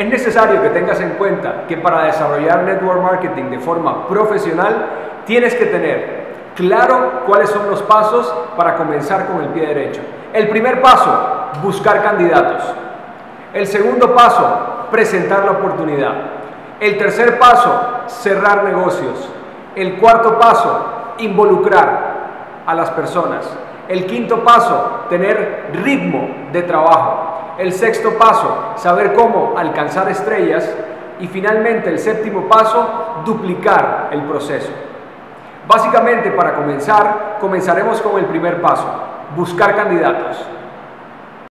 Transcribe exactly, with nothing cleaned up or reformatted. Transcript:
Es necesario que tengas en cuenta que para desarrollar network marketing de forma profesional tienes que tener claro cuáles son los pasos para comenzar con el pie derecho. El primer paso, buscar candidatos. El segundo paso, presentar la oportunidad. El tercer paso, cerrar negocios. El cuarto paso, involucrar a las personas. El quinto paso, tener ritmo de trabajo. El sexto paso, saber cómo alcanzar estrellas. Y finalmente, el séptimo paso, duplicar el proceso. Básicamente, para comenzar, comenzaremos con el primer paso, buscar candidatos.